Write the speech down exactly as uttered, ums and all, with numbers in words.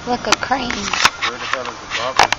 Look, a crane. Where the hell is the garbage?